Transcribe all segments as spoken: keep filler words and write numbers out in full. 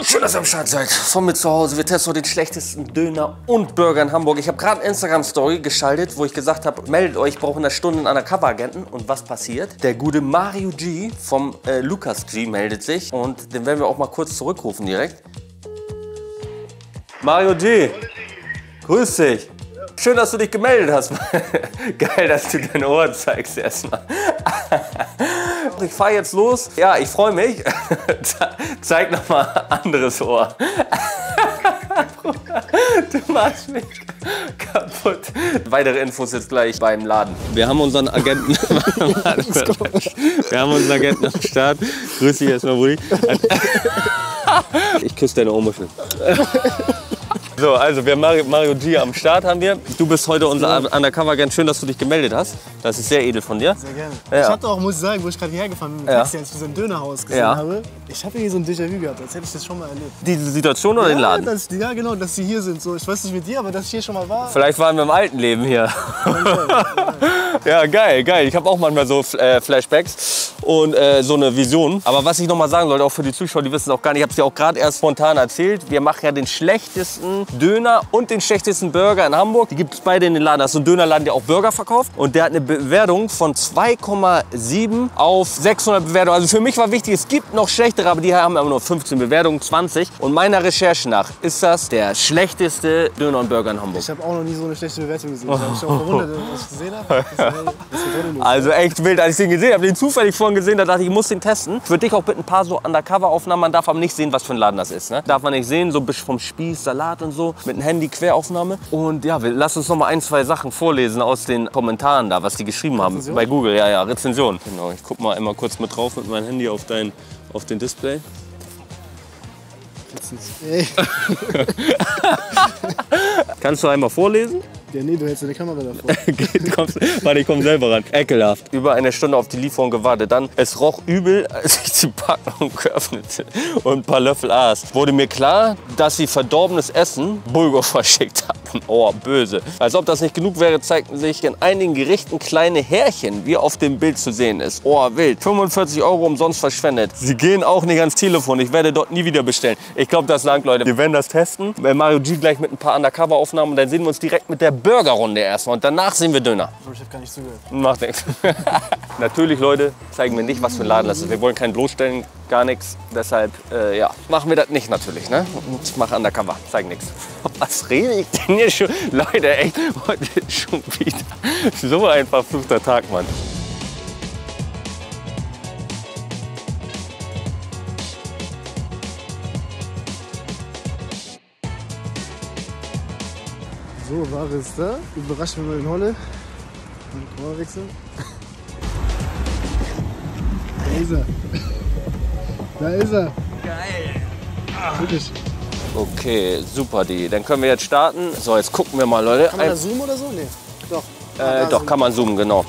Und schön, dass ihr am Start seid. Von mir zu Hause. Wir testen heute den schlechtesten Döner und Burger in Hamburg. Ich habe gerade eine Instagram-Story geschaltet, wo ich gesagt habe, meldet euch, ich brauche in einer Stunde einen Undercover-Agenten. Und was passiert? Der gute Mario G vom äh, Lukas G meldet sich. Und den werden wir auch mal kurz zurückrufen direkt. Mario G, grüß dich. Schön, dass du dich gemeldet hast. Geil, dass du dein Ohr zeigst erstmal. Ich fahre jetzt los. Ja, ich freue mich. Zeig noch mal anderes Ohr. Du machst mich kaputt. Weitere Infos jetzt gleich beim Laden. Wir haben unseren Agenten. Wir haben unseren Agenten am Start. Grüß dich erstmal, Brudi. Ich küsse deine Ohrmuschel. So, also wir haben Mario, Mario G am Start haben wir. Du bist heute unser Undercover-Agent. Schön, dass du dich gemeldet hast. Das ist sehr edel von dir. Sehr gerne. Ja. Ich hatte auch, muss ich sagen, wo ich gerade hierher gefahren bin, ja. als ich so ein Dönerhaus gesehen ja. habe. Ich habe hier so ein Déjà-vu gehabt, als hätte ich das schon mal erlebt. Diese Situation oder ja, den Laden? Dass, ja, genau, dass sie hier sind. So, ich weiß nicht mit dir, aber dass ich hier schon mal war. Vielleicht waren wir im alten Leben hier. Ja, geil, geil. Ich habe auch manchmal so äh, Flashbacks und äh, so eine Vision. Aber was ich noch mal sagen wollte, auch für die Zuschauer, die wissen es auch gar nicht, ich habe es dir auch gerade erst spontan erzählt. Wir machen ja den schlechtesten Döner und den schlechtesten Burger in Hamburg. Die gibt es beide in den Laden. Das ist so ein Dönerladen, der auch Burger verkauft. Und der hat eine Bewertung von zwei Komma sieben auf sechshundert Bewertungen. Also für mich war wichtig, es gibt noch schlechtere, aber die haben aber nur fünfzehn Bewertungen, zwanzig. Und meiner Recherche nach ist das der schlechteste Döner und Burger in Hamburg. Ich habe auch noch nie so eine schlechte Bewertung gesehen. Ich habe mich auch verwundert, was ich gesehen habe. Also echt wild, als ich den gesehen habe, den zufällig vorhin gesehen, da dachte ich, ich muss den testen. Ich würde dich auch bitten, ein paar so Undercover-Aufnahmen, man darf aber nicht sehen, was für ein Laden das ist. Ne? Darf man nicht sehen, so ein bisschen vom Spieß, Salat und so, mit einem Handy Queraufnahme. Und ja, wir, lass uns noch mal ein, zwei Sachen vorlesen aus den Kommentaren da, was die geschrieben haben. Rezension? Bei Google, ja, ja, Rezension. Genau, ich guck mal immer kurz mit drauf mit meinem Handy auf, dein, auf den Display. Ey. Kannst du einmal vorlesen? Ja, nee, du hältst eine Kamera davor. Kommst, warte, ich komm selber ran. Ekelhaft. Über eine Stunde auf die Lieferung gewartet. Dann, es roch übel, als ich die Packung geöffnete und ein paar Löffel aß. Wurde mir klar, dass sie verdorbenes Essen Bulgur verschickt hatten. Oh, böse. Als ob das nicht genug wäre, zeigten sich in einigen Gerichten kleine Härchen, wie auf dem Bild zu sehen ist. Oh, wild. fünfundvierzig Euro umsonst verschwendet. Sie gehen auch nicht ans Telefon. Ich werde dort nie wieder bestellen. Ich glaube, das langt, Leute. Wir werden das testen. Bei Mario G gleich mit ein paar Undercover-Aufnahmen. Und dann sehen wir uns direkt mit der Burgerrunde erstmal. Und danach sehen wir Döner. Ich hab gar nicht zugehört. Macht nichts. Natürlich, Leute, zeigen wir nicht, was für ein Laden das ist. Wir wollen keinen bloßstellen, gar nichts. Deshalb, äh, ja, machen wir das nicht natürlich, ne? Ich mache Undercover, zeig nichts. Was rede ich denn hier schon? Leute, echt, heute schon wieder. So ein verfluchter Tag, Mann. So, Ware ist da. Überrascht mich mal den Holle. Kamera wechseln. Da ist er. Da ist er. Geil. Ah. Wirklich. Okay, super, die. Dann können wir jetzt starten. So, jetzt gucken wir mal, Leute. Kann man da zoomen oder so? Nee. Doch. Äh, ah, doch, kann man zoomen, genau.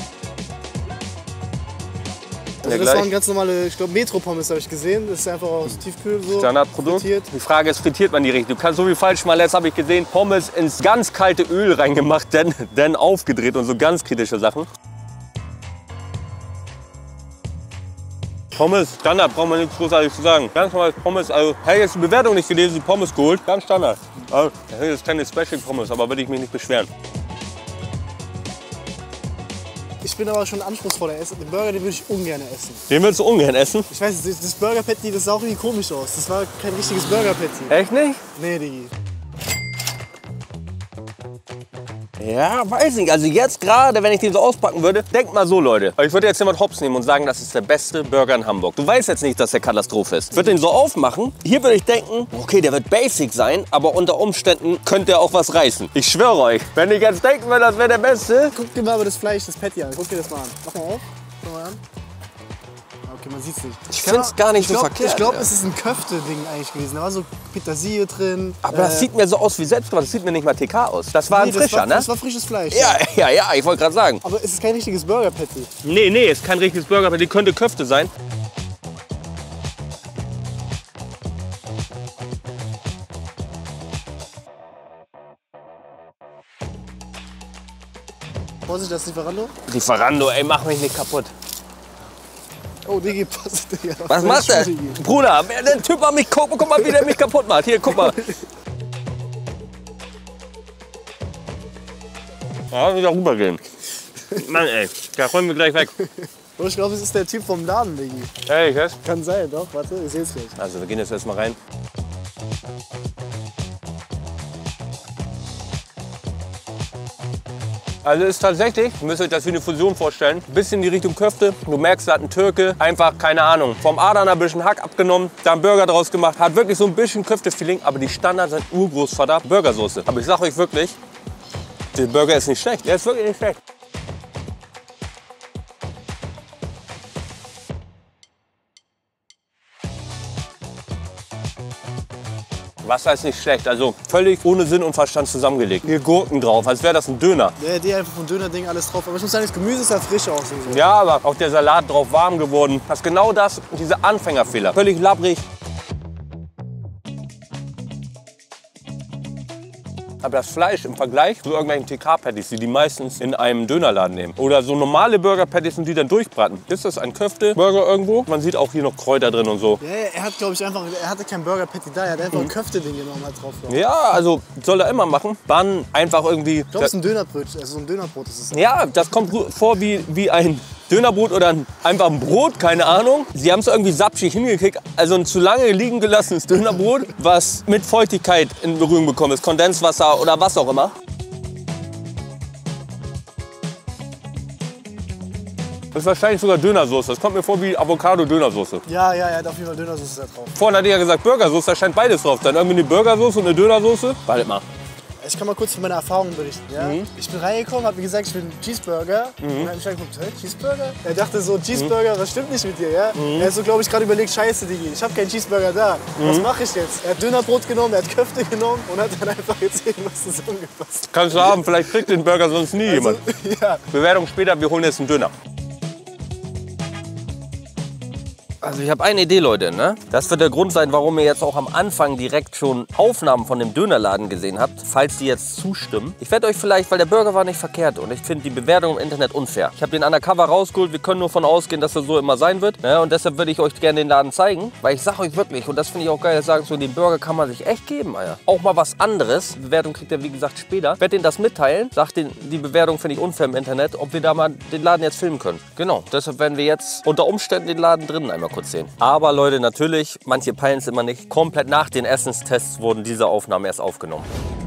Also das waren ganz normale, ich glaube Metro-Pommes habe ich gesehen. Das ist einfach aus Tiefkühl so. Standardprodukt. Frittiert. Die Frage ist, frittiert man die richtig? Du kannst so wie falsch mal, jetzt habe ich gesehen, Pommes ins ganz kalte Öl reingemacht, dann, dann aufgedreht und so ganz kritische Sachen. Pommes, Standard, braucht man nichts großartig zu sagen. Ganz normal Pommes, also hey, jetzt die Bewertung nicht gelesen, die Pommes geholt, ganz Standard. Also, das ist keine Special Pommes, aber würde ich mich nicht beschweren. Ich bin aber schon anspruchsvoller Esser. Den Burger, den würde ich ungern essen. Den willst du ungern essen? Ich weiß, das, das Burger Patty, das sah auch irgendwie komisch aus. Das war kein richtiges Burger Patty. Echt nicht? Nee, Digi. Ja, weiß nicht. Also jetzt gerade, wenn ich den so auspacken würde, denk mal so, Leute. Ich würde jetzt jemand Hops nehmen und sagen, das ist der beste Burger in Hamburg. Du weißt jetzt nicht, dass der Katastrophe ist. Ich würde den so aufmachen. Hier würde ich denken, okay, der wird basic sein, aber unter Umständen könnte er auch was reißen. Ich schwöre euch, wenn ich jetzt denken würde, das wäre der beste. Guck dir mal aber das Fleisch, das Patty an. Guck dir das mal an. Mach mal auf. Schau mal an. Okay, man sieht's nicht. Ich finde es gar nicht glaub, so verkehrt. Ich glaube, ja. es ist ein Köfte-Ding eigentlich gewesen. Da war so Petersilie drin. Aber das äh, sieht mir so aus wie selbstgemacht. Das sieht mir nicht mal T K aus. Das war nee, ein frischer, das war, ne? Das war frisches Fleisch. Ja, ja, ja, ich wollte gerade sagen. Aber es ist kein richtiges Burger Patty. Nee, nee, ist kein richtiges Burger Patty. Könnte Köfte sein. Vorsicht, das ist Lieferando. Lieferando, ey, mach mich nicht kaputt. Oh, Digi, pass, Digga. Was macht der? Bruder, der Typ an mich, guck, guck mal, wie der mich kaputt macht. Hier, guck mal. Ja, wieder rübergehen. Mann, ey, da räumen wir gleich weg. Ich glaube, es ist der Typ vom Laden, Digi. Ehrlich, was? Kann sein, doch, warte, ich seh's gleich. Also, wir gehen jetzt erstmal rein. Also ist tatsächlich, ihr müsst euch das wie eine Fusion vorstellen, ein bisschen in die Richtung Köfte. Du merkst, da hat ein Türke einfach, keine Ahnung, vom Adana ein bisschen Hack abgenommen, da einen Burger draus gemacht, hat wirklich so ein bisschen Köfte-Feeling, aber die Standards sind Urgroßvater Burgersoße. Aber ich sag euch wirklich, der Burger ist nicht schlecht, der ist wirklich nicht schlecht. Was heißt nicht schlecht? Also völlig ohne Sinn und Verstand zusammengelegt. Hier Gurken drauf, als wäre das ein Döner. Ja, die einfach vom Döner-Ding alles drauf. Aber ich muss sagen, das Gemüse ist ja frisch aus. Und so. Ja, aber auch der Salat drauf warm geworden. Das ist genau das, diese Anfängerfehler. Völlig labbrig. Aber das Fleisch im Vergleich zu irgendwelchen T K-Patties, die die meistens in einem Dönerladen nehmen. Oder so normale Burger-Patties und die dann durchbraten. Ist das ein Köfte-Burger irgendwo? Man sieht auch hier noch Kräuter drin und so. Ja, er hat, glaube ich, einfach, er hatte kein Burger-Patty da, er hat einfach ein Köfte-Ding genommen halt drauf. Glaub. Ja, also soll er immer machen. Dann einfach irgendwie... Ich glaube, es ist ein Dönerbrötchen, also so ein Dönerbrot ist es. Ja, das kommt vor wie, wie ein Dönerbrot oder ein, einfach ein Brot, keine Ahnung. Sie haben es irgendwie sapschig hingekriegt. Also ein zu lange liegen gelassenes Dönerbrot, was mit Feuchtigkeit in Berührung bekommen ist. Kondenswasser oder was auch immer. Das ist wahrscheinlich sogar Dönersoße. Das kommt mir vor wie Avocado-Dönersoße. Ja, ja, er hat auf jeden Fall Dönersoße da drauf. Vorhin hatte ich ja gesagt Burgersoße, da scheint beides drauf. Dann irgendwie eine Burgersoße und eine Dönersoße. Wartet mal. Ich kann mal kurz von meiner Erfahrung berichten. Ja? Mhm. Ich bin reingekommen, habe mir gesagt, ich will einen Cheeseburger. Mhm. Und er hat mich angeguckt, hey, Cheeseburger? Er dachte so, Cheeseburger, mhm. was stimmt nicht mit dir? Ja? Mhm. Er hat so, glaube ich, gerade überlegt, scheiße, Digi, ich habe keinen Cheeseburger da. Mhm. Was mache ich jetzt? Er hat Dönerbrot genommen, er hat Köfte genommen und hat dann einfach jetzt irgendwas zusammengefasst. Kannst du haben, vielleicht kriegt den Burger sonst nie also, jemand. Ja. Bewertung später, wir holen jetzt einen Döner. Also ich habe eine Idee, Leute. Ne? Das wird der Grund sein, warum ihr jetzt auch am Anfang direkt schon Aufnahmen von dem Dönerladen gesehen habt, falls die jetzt zustimmen. Ich werde euch vielleicht, weil der Burger war nicht verkehrt und ich finde die Bewertung im Internet unfair. Ich habe den Undercover rausgeholt, wir können nur davon ausgehen, dass das so immer sein wird. Ne? Und deshalb würde ich euch gerne den Laden zeigen, weil ich sage euch wirklich, und das finde ich auch geil, sagen so, den Burger kann man sich echt geben, Alter. Auch mal was anderes. Die Bewertung kriegt ihr, wie gesagt, später. Ich werde denen das mitteilen, sagt den, die Bewertung finde ich unfair im Internet, ob wir da mal den Laden jetzt filmen können. Genau, deshalb werden wir jetzt unter Umständen den Laden drinnen einmal kurz sehen. Aber Leute, natürlich, manche peilen es immer nicht. Komplett nach den Essenstests wurden diese Aufnahmen erst aufgenommen.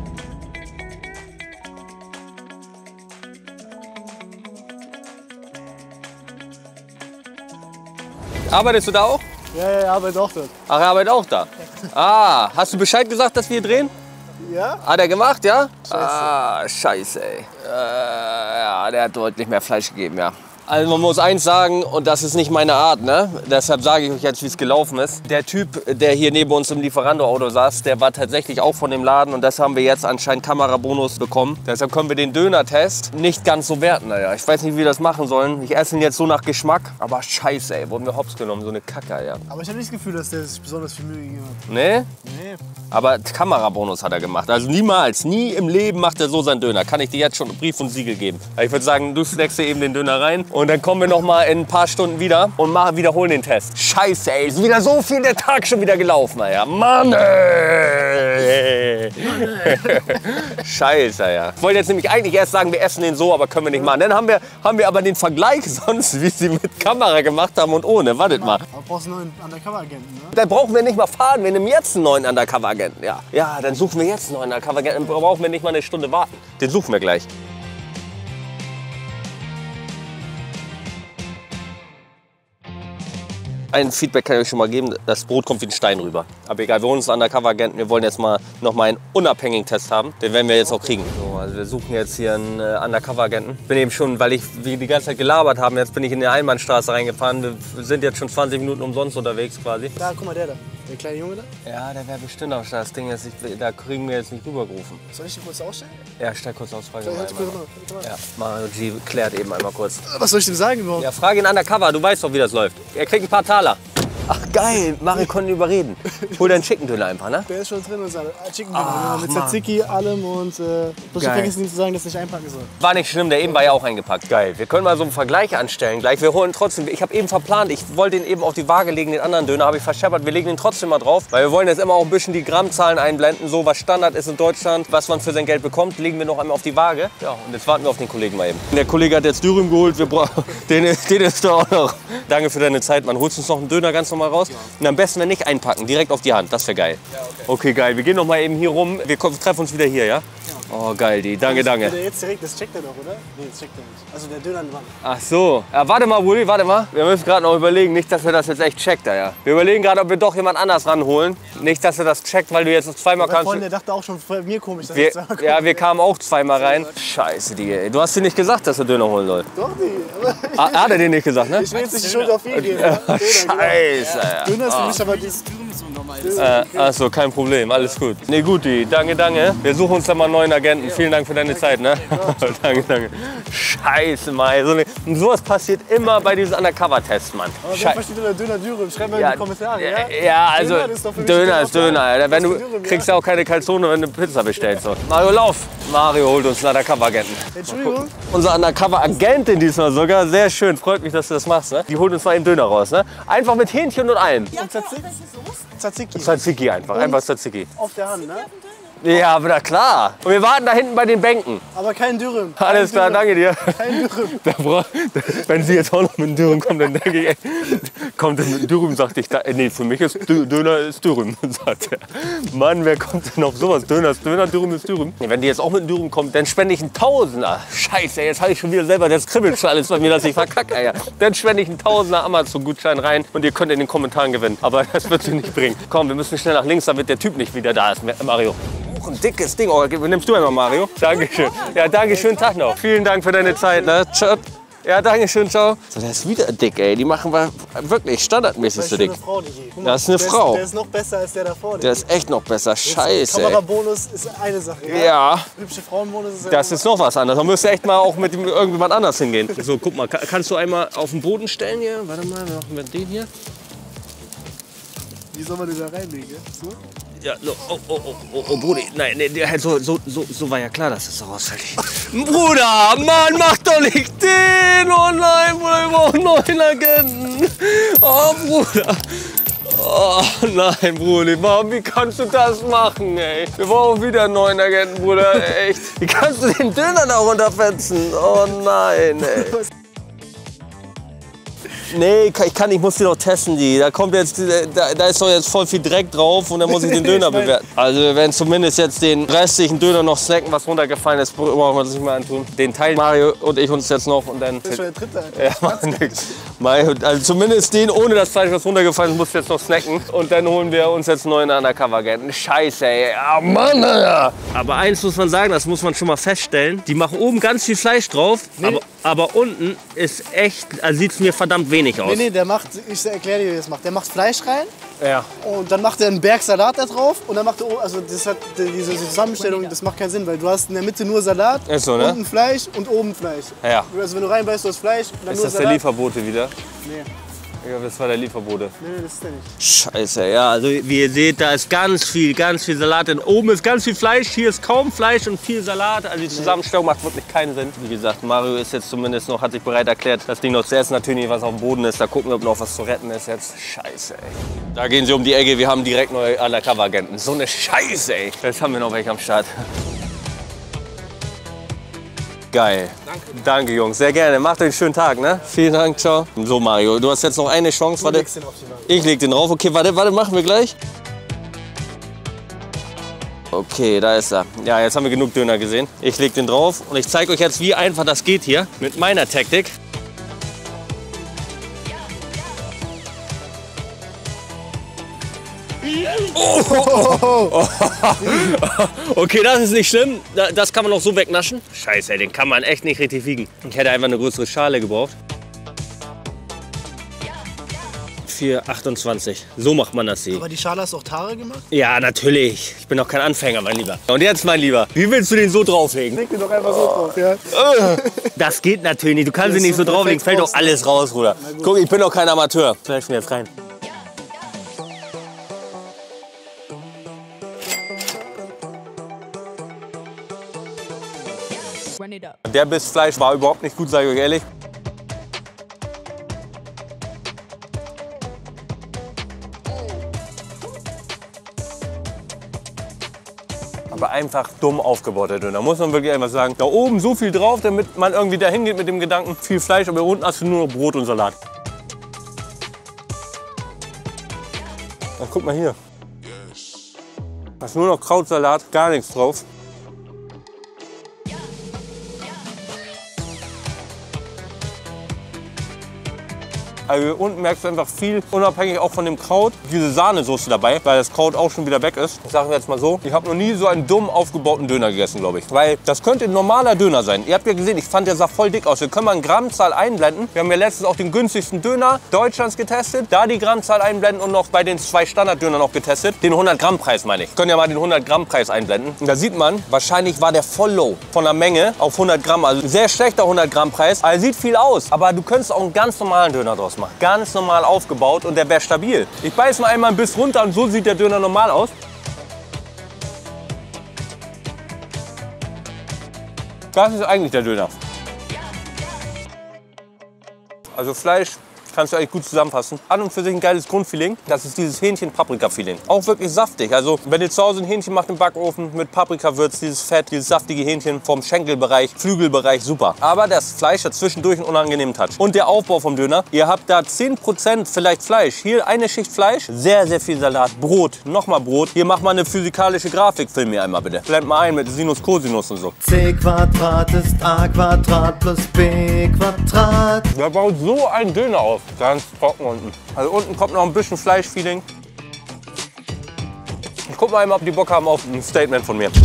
Arbeitest du da auch? Ja, ja, ich arbeite auch dort. Ach, er arbeitet auch da? Ah, hast du Bescheid gesagt, dass wir hier drehen? Ja. Hat er gemacht, ja? Scheiße. Ah, scheiße, ey. Äh, ja, der hat deutlich mehr Fleisch gegeben, ja. Also man muss eins sagen, und das ist nicht meine Art, ne? Deshalb sage ich euch jetzt, wie es gelaufen ist. Der Typ, der hier neben uns im Lieferando-Auto saß, der war tatsächlich auch von dem Laden und das haben wir jetzt anscheinend Kamerabonus bekommen. Deshalb können wir den Döner-Test nicht ganz so werten, naja. Ich weiß nicht, wie wir das machen sollen. Ich esse ihn jetzt so nach Geschmack, aber scheiße, ey, wurden wir hops genommen, so eine Kacke, ja. Aber ich habe nicht das Gefühl, dass der sich besonders viel Mühe gegeben hat. Nee? Nee. Aber Kamerabonus hat er gemacht. Also niemals, nie im Leben macht er so seinen Döner. Kann ich dir jetzt schon Brief und Siegel geben. Ich würde sagen, du snackst dir eben den Döner rein und dann kommen wir noch mal in ein paar Stunden wieder und machen, wiederholen den Test. Scheiße, ey, ist wieder so viel der Tag schon wieder gelaufen, ja. Mann, ey. Scheiße, ja. Ich wollte jetzt nämlich eigentlich erst sagen, wir essen den so, aber können wir nicht machen. Dann haben wir, haben wir aber den Vergleich sonst, wie sie mit Kamera gemacht haben und ohne. Wartet mal. Aber brauchst du einen neuen Undercover-Agenten, ne? Dann brauchen wir nicht mal fahren, wir nehmen jetzt einen neuen Undercover-Agenten. Ja. Ja, dann suchen wir jetzt einen neuen Undercover-Agenten. Dann brauchen wir nicht mal eine Stunde warten. Den suchen wir gleich. Ein Feedback kann ich euch schon mal geben, das Brot kommt wie ein Stein rüber. Aber egal, wir holen uns einen Undercover-Agenten, wir wollen jetzt mal noch mal einen unabhängigen Test haben. Den werden wir jetzt auch kriegen. So, also wir suchen jetzt hier einen äh, Undercover-Agenten. Bin eben schon, weil ich wie die ganze Zeit gelabert haben, jetzt bin ich in die Einbahnstraße reingefahren. Wir sind jetzt schon zwanzig Minuten umsonst unterwegs quasi. Da, guck mal, der da. Der kleine Junge da? Ja, der wäre bestimmt auch da. Das Ding ist, ich, da kriegen wir jetzt nicht rübergerufen. Soll ich den kurz ausstellen? Ja, stell kurz aus. Frage Halt kurz mal. Ja, Mario G klärt eben einmal kurz. Was soll ich dem sagen überhaupt? Ja, frage ihn Undercover, du weißt doch, wie das läuft. Er kriegt ein paar Taler. Ach geil, Mario konnte ihn überreden. Hol deinen Chicken Döner einfach, ne? Der ist schon drin, unser Chicken Döner. Mit Tzatziki, allem und äh, bloß vergessen nicht zu sagen, dass ich nicht einpacken soll. War nicht schlimm, der eben war ja auch eingepackt. Geil. Wir können mal so einen Vergleich anstellen gleich. Wir holen trotzdem, ich habe eben verplant, ich wollte ihn eben auf die Waage legen, den anderen Döner habe ich verscheppert. Wir legen ihn trotzdem mal drauf, weil wir wollen jetzt immer auch ein bisschen die Grammzahlen einblenden, so was Standard ist in Deutschland, was man für sein Geld bekommt, legen wir noch einmal auf die Waage. Ja, und jetzt warten wir auf den Kollegen mal eben. Der Kollege hat jetzt Dürüm geholt, wir brauchen, den, den ist da auch noch. Danke für deine Zeit, man. Holst uns noch einen Döner ganz normal raus? Ja. Und am besten, wenn nicht einpacken, direkt auf die Hand, das wäre geil. Ja, okay. Okay, geil. Wir gehen noch mal eben hier rum, wir treffen uns wieder hier, ja? Oh, geil, die. Danke, danke. Der jetzt direkt, das checkt er doch, oder? Nee, das checkt er nicht. Also der Döner an der Wand. Ach so. Ja, warte mal, Willi, warte mal. Wir müssen gerade noch überlegen, nicht, dass wir das jetzt echt checkt, ja. Wir überlegen gerade, ob wir doch jemand anders ranholen. Nicht, dass er das checkt, weil du jetzt noch zweimal kannst. Freund, der dachte auch schon bei mir komisch. Dass wir, ich zweimal ja, wir kamen auch zweimal rein. Scheiße, die. Du hast dir nicht gesagt, dass er Döner holen soll. Doch nicht. Ah, hat er dir nicht gesagt, ne? Ich will jetzt nicht die Schuld auf ihn geben. Ja? Döner, Scheiße, ja. Döner ist für mich aber dieses... Äh, achso, kein Problem, alles gut. Nee, gut, die. Danke, danke. Wir suchen uns dann mal einen neuen Agenten. Vielen Dank für deine Zeit, ne? Danke, danke. Scheiße, Mann. So, und sowas passiert immer bei diesen Undercover-Tests, Mann. Aber wer versteht denn Döner Dürüm? Schreib mal ja, in die Kommentare, ja? Ja, also Döner ist, Döner ist Döner. Alter. Wenn du Dürüm, kriegst ja auch keine Calzone, wenn du Pizza bestellst. So. Mario, lauf. Mario holt uns einen Undercover-Agenten. Entschuldigung? Unser Undercover-Agentin diesmal sogar. Sehr schön. Freut mich, dass du das machst, ne? Die holt uns mal einen Döner raus, ne? Einfach mit Hähnchen und allem. Und Tzatziki? Tzatziki. Tzatziki einfach. Und einfach Tzatziki. Auf der Hand, ne? Ja, aber na klar. Und wir warten da hinten bei den Bänken. Aber kein Dürüm. Kein Alles klar, Dürüm. danke dir. Kein Dürüm. Da bra- Wenn sie jetzt auch noch mit dem Dürüm kommt, dann denke ich, ey, kommt denn mit dem Dürüm, sagt ich, da, nee, für mich ist Dö- Döner ist Dürüm, sagt er. Mann, wer kommt denn auf sowas? Döner ist Döner, Dürüm ist Dürüm. Nee, wenn die jetzt auch mit dem Dürüm kommt, dann spende ich einen Tausender. Scheiße, jetzt habe ich schon wieder selber, das kribbelt schon alles bei mir, dass ich verkacke. Ey. Dann spende ich einen Tausender Amazon-Gutschein rein und ihr könnt in den Kommentaren gewinnen. Aber das wird sie nicht bringen. Komm, wir müssen schnell nach links, damit der Typ nicht wieder da ist, Mario. Ein dickes Ding. Oh, nimmst du einmal, Mario? Dankeschön. Ja, danke, schönen Tag noch. Vielen Dank für deine Zeit. Ne? Ciao. Ja, danke schön, ciao. So, der ist wieder dick, ey. Die machen wir wirklich standardmäßig so dick. Frau, die Guck mal, das ist eine der Frau. Ist, der ist noch besser als der davor. Der ist echt noch besser. Scheiße. Kamerabonus ist eine Sache. Ja. ja. Hübsche Frauenbonus ist Das ist noch was anderes. Da müsst ihr echt mal auch mit irgendjemand anders hingehen. So, guck mal. Kannst du einmal auf den Boden stellen hier? Warte mal, wir machen wir den hier. Wie soll man den da reinlegen? So? Ja, so, oh, oh, oh, oh, oh, Bruder, nein, nee, so, so, so, so war ja klar, dass es so aussieht. Bruder, Mann, mach doch nicht den! Oh nein, Bruder, wir brauchen einen neuen Agenten. Oh, Bruder. Oh nein, Bruder, warum, wie kannst du das machen, ey? Wir brauchen wieder einen neuen Agenten, Bruder, echt. Wie kannst du den Döner da runterfetzen? Oh nein, ey. Nee, ich kann, ich muss den noch testen, die. Da kommt jetzt, da, da ist doch jetzt voll viel Dreck drauf und dann muss ich den Döner bewerten. Also wir werden zumindest jetzt den restlichen Döner noch snacken, was runtergefallen ist, brauchen wir uns nicht mehr antun. Den teilen Mario und ich uns jetzt noch und dann... Das ist schon der dritte, Alter. Ja, Mann, nix. Mario, also zumindest den ohne das Fleisch, was runtergefallen ist, muss ich jetzt noch snacken. Und dann holen wir uns jetzt einen neuen Undercover-Agenten. Scheiße, ey. Ah, Mann, Alter. Aber eins muss man sagen, das muss man schon mal feststellen. Die machen oben ganz viel Fleisch drauf, nee. aber, aber unten ist echt, also sieht es mir verdammt wenig aus. Nee, nee, der macht, ich erkläre dir, wie er das macht. Der macht Fleisch rein. Ja. Und dann macht er einen Berg Salat da drauf und dann macht er, also das hat diese Zusammenstellung, das macht keinen Sinn, weil du hast in der Mitte nur Salat, ist so, ne? unten Fleisch und oben Fleisch. Ja. Also wenn du reinbeißt, du hast Fleisch, dann ist nur das Salat. Der Lieferbote wieder? Nee. Ja, das war der Lieferbote. Nee, nee, das ist der nicht. Scheiße, ja, also wie ihr seht, da ist ganz viel, ganz viel Salat. Denn oben ist ganz viel Fleisch, hier ist kaum Fleisch und viel Salat. Also die Zusammenstellung macht wirklich keinen Sinn. Wie gesagt, Mario ist jetzt zumindest noch, hat sich bereit erklärt, das Ding noch zu essen. Natürlich, was auf dem Boden ist, da gucken wir, ob noch was zu retten ist jetzt. Scheiße, ey. Da gehen sie um die Ecke, wir haben direkt neue Undercover-Agenten. So eine Scheiße, ey. Jetzt haben wir noch welche am Start. Geil. Danke. Danke, Jungs. Sehr gerne. Macht euch einen schönen Tag, ne? Vielen Dank, ciao. So, Mario, du hast jetzt noch eine Chance. Warte. Den auf die Waage. Ich leg den drauf. Okay, warte, warte, machen wir gleich. Okay, da ist er. Ja, jetzt haben wir genug Döner gesehen. Ich leg den drauf und ich zeige euch jetzt, wie einfach das geht hier mit meiner Taktik. Oh, oh, oh, oh. Okay, das ist nicht schlimm. Das kann man auch so wegnaschen. Scheiße, den kann man echt nicht richtig wiegen. Ich hätte einfach eine größere Schale gebraucht. vier achtundzwanzig. So macht man das hier. Aber die Schale hast du auch Tare gemacht? Ja, natürlich. Ich bin doch kein Anfänger, mein Lieber. Und jetzt, mein Lieber, wie willst du den so drauflegen? Leg den doch einfach so drauf, ja. Das geht natürlich nicht. Du kannst ihn nicht so drauflegen. Fällt doch alles raus, Bruder. Guck, ich bin doch kein Amateur. Vielleicht jetzt rein. Der Biss Fleisch war überhaupt nicht gut, sage ich euch ehrlich. Aber einfach dumm aufgebaut, der Döner. Muss man wirklich einfach sagen. Da oben so viel drauf, damit man irgendwie dahin geht mit dem Gedanken, viel Fleisch, aber unten hast du nur noch Brot und Salat. Na, guck mal hier. Da ist nur noch Krautsalat, gar nichts drauf. Also unten merkst du einfach viel, unabhängig auch von dem Kraut, diese Sahnesoße dabei, weil das Kraut auch schon wieder weg ist. Ich sage jetzt mal so, ich habe noch nie so einen dumm aufgebauten Döner gegessen, glaube ich. Weil das könnte ein normaler Döner sein. Ihr habt ja gesehen, ich fand, der sah voll dick aus. Wir können mal eine Grammzahl einblenden. Wir haben ja letztens auch den günstigsten Döner Deutschlands getestet. Da die Grammzahl einblenden und noch bei den zwei Standarddönern noch getestet. Den hundert Gramm Preis meine ich. Wir können ja mal den hundert Gramm Preis einblenden. Und da sieht man, wahrscheinlich war der voll low von der Menge auf hundert Gramm. Also sehr schlechter hundert Gramm Preis. Also sieht viel aus. Aber du könntest auch einen ganz normalen Döner draus machen. Ganz normal aufgebaut und der wäre stabil. Ich beiß mal einmal ein bisschen runter und so sieht der Döner normal aus. Das ist eigentlich der Döner. Also Fleisch kannst du eigentlich gut zusammenfassen. An und für sich ein geiles Grundfeeling. Das ist dieses Hähnchen-Paprika-Feeling. Auch wirklich saftig. Also wenn ihr zu Hause ein Hähnchen macht im Backofen mit Paprikawürz, dieses Fett, dieses saftige Hähnchen vom Schenkelbereich, Flügelbereich, super. Aber das Fleisch hat zwischendurch einen unangenehmen Touch. Und der Aufbau vom Döner. Ihr habt da zehn Prozent vielleicht Fleisch. Hier eine Schicht Fleisch, sehr, sehr viel Salat, Brot, nochmal Brot. Hier macht mal eine physikalische Grafik. Film mir einmal bitte. Blend mal ein mit Sinus, Cosinus und so. C Quadrat ist A Quadrat plus B Quadrat. Wer baut so einen Döner auf? Ganz trocken unten. Also unten kommt noch ein bisschen Fleischfeeling. Ich guck mal einmal, ob die Bock haben auf ein Statement von mir.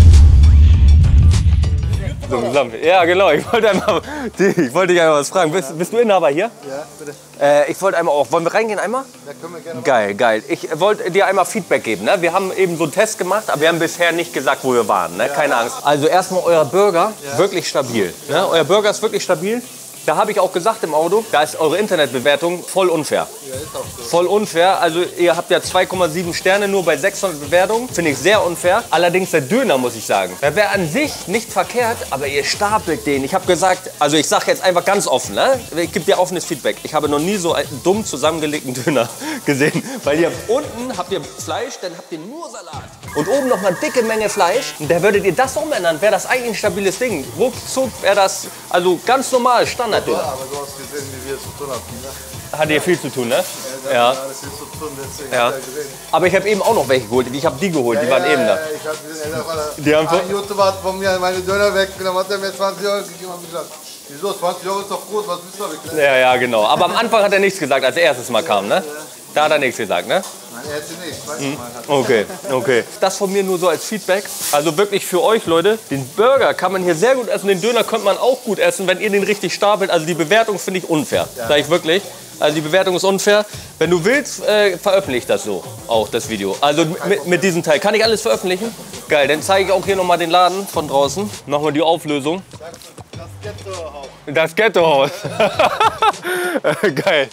So, zusammen. Ja, genau. Ich wollte einmal, ich wollte dich einmal was fragen. Bist, bist du Inhaber hier? Ja, bitte. Äh, ich wollte einmal auch. Wollen wir reingehen einmal? Ja, können wir gerne. Geil, geil. Ich wollte dir einmal Feedback geben. Ne? Wir haben eben so einen Test gemacht, aber wir haben bisher nicht gesagt, wo wir waren. Ne? Keine Angst. Also erstmal euer Burger, Ja. wirklich stabil. Ne? Euer Burger ist wirklich stabil. Da habe ich auch gesagt im Auto, da ist eure Internetbewertung voll unfair. Ja, ist auch so. Voll unfair. Also ihr habt ja zwei Komma sieben Sterne nur bei sechshundert Bewertungen. Finde ich sehr unfair. Allerdings der Döner, muss ich sagen. Der wäre an sich nicht verkehrt, aber ihr stapelt den. Ich habe gesagt, also ich sage jetzt einfach ganz offen, ne? Ich gebe dir offenes Feedback. Ich habe noch nie so einen dumm zusammengelegten Döner gesehen. Weil ihr unten habt ihr Fleisch, dann habt ihr nur Salat. Und oben noch eine dicke Menge Fleisch. Und da würdet ihr das umändern, wäre das eigentlich ein stabiles Ding. Ruckzuck wäre das, also ganz normal, Standard. Ja, aber du hast gesehen, wie wir es zu tun hatten. Ne? Hat ihr viel zu tun, ne? Ja. Ja. Alles viel zu tun, deswegen Ja. hat er gesehen. Aber ich habe eben auch noch welche geholt. Ich habe die geholt, die Ja, waren ja, eben ja, da. ja, ich hab gesehen, ey, da Die haben war ein YouTuber hat von mir meine Döner weggenommen, hat er mir zwanzig Euro gegeben und gesagt, wieso, zwanzig Euro ist doch gut, was bist du damit? Ja, ja, genau. Aber am Anfang hat er nichts gesagt, als er erstes Mal kam, ne? Da hat er nichts gesagt, ne? Nein, er hätte nicht, weiß mhm. Okay, okay. Das von mir nur so als Feedback. Also wirklich für euch, Leute, den Burger kann man hier sehr gut essen, den Döner könnte man auch gut essen, wenn ihr den richtig stapelt. Also die Bewertung finde ich unfair, ja. Sag ich wirklich. Also die Bewertung ist unfair. Wenn du willst, äh, veröffentliche das so, auch das Video. Also mit, mit diesem Teil. Kann ich alles veröffentlichen? Geil, dann zeige ich auch hier nochmal den Laden von draußen. Nochmal die Auflösung. Das Ghetto-Haus. Das Ghetto-Haus. Geil.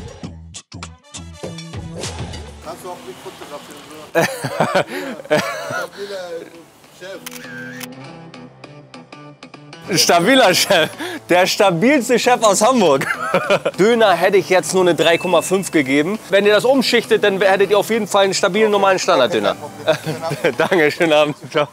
Kannst du auch mit fotografieren? Chef. Stabiler Chef. Der stabilste Chef aus Hamburg. Döner hätte ich jetzt nur eine drei Komma fünf gegeben. Wenn ihr das umschichtet, dann hättet ihr auf jeden Fall einen stabilen, normalen Standarddöner. Danke, schönen Abend. Ciao.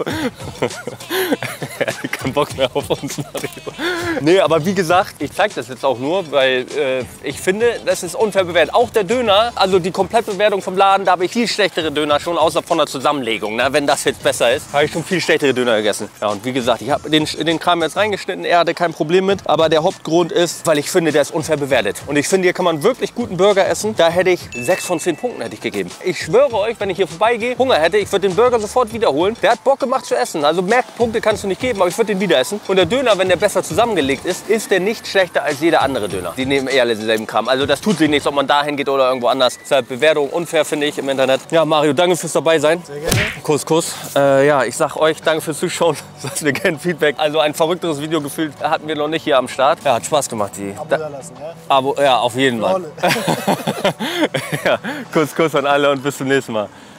Er hat keinen Bock mehr auf uns. Nee, aber wie gesagt, ich zeige das jetzt auch nur, weil äh, ich finde, das ist unfair bewertet. Auch der Döner, also die Komplettbewertung vom Laden, da habe ich viel schlechtere Döner schon, außer von der Zusammenlegung. Ne? Wenn das jetzt besser ist, habe ich schon viel schlechtere Döner gegessen. Ja, und wie gesagt, ich habe den, den Kram jetzt reingeschnitten, er hatte kein Problem mit. Aber der Hauptgrund ist, weil ich finde, der ist unfair bewertet. Und ich finde, hier kann man wirklich guten Burger essen. Da hätte ich sechs von zehn Punkten hätte ich gegeben. Ich schwöre euch, wenn ich hier vorbeigehe, Hunger hätte, ich würde den Burger sofort wiederholen. Der hat Bock gemacht zu essen. Also mehr Punkte kannst du nicht geben, aber ich würde den wieder essen. Und der Döner, wenn der besser zusammengelegt ist, ist der nicht schlechter als jeder andere Döner. Die nehmen eher denselben Kram. Also das tut sich nichts, ob man dahin geht oder irgendwo anders. Deshalb Bewertung unfair, finde ich, im Internet. Ja, Mario, danke fürs dabei sein. Sehr gerne. Kuss, Kuss. Äh, ja, ich sag euch, danke fürs Zuschauen. Lasst mir gerne Feedback. Also ein verrückteres Video gefühlt hatten wir noch nicht hier am Start. Ja, hat Spaß gemacht. Die Abo da lassen, ja? Abo, ja, auf jeden Fall. Ja, Kuss, Kuss an alle und bis zum nächsten Mal.